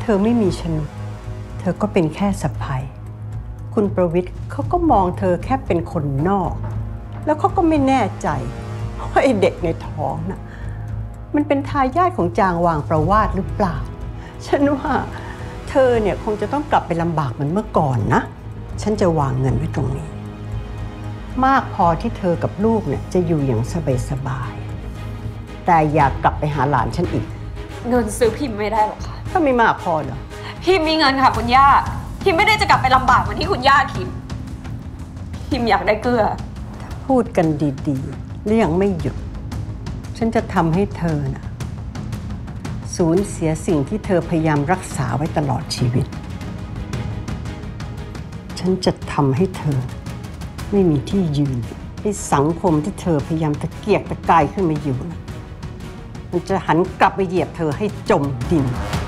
เธอไม่มีโฉนดเธอก็เป็นแค่สะใภ้คุณประวิตรเขาก็มองเธอแค่เป็นคนนอก แล้วเขาก็ไม่แน่ใจว่าไอ้เด็กในท้องน่ะมันเป็นทายาทของจางวางประวาสหรือเปล่าฉันว่าเธอเนี่ยคงจะต้องกลับไปลำบากเหมือนเมื่อก่อนนะฉันจะวางเงินไว้ตรงนี้มากพอที่เธอกับลูกเนี่ยจะอยู่อย่างสบายๆแต่อย่ากลับไปหาหลานฉันอีกเงินซื้อพิมพ์ไม่ได้หรอกค่ะถ้าไม่มากพอเหรอพิมมีเงินค่ะคุณย่าพิมไม่ได้จะกลับไปลำบากเหมือนที่คุณย่าคิดพิมอยากได้เกลือพูดกันดีๆและยังไม่หยุดฉันจะทำให้เธอน่ะสูญเสียสิ่งที่เธอพยายามรักษาไว้ตลอดชีวิตฉันจะทำให้เธอไม่มีที่ยืนให้สังคมที่เธอพยายามตะเกียกตะกายขึ้นมาอยู่มันจะหันกลับไปเหยียบเธอให้จมดิน